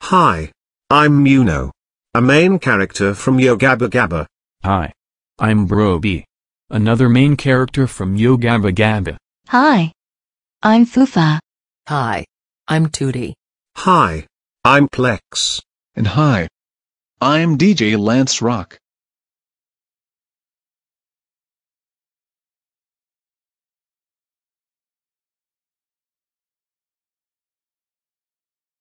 Hi. I'm Muno, a main character from Yo Gabba Gabba. Hi. I'm Broby, another main character from Yo Gabba Gabba. Hi. I'm Fufa. Hi. I'm Tootie. Hi. I'm Plex. And hi. I'm DJ Lance Rock.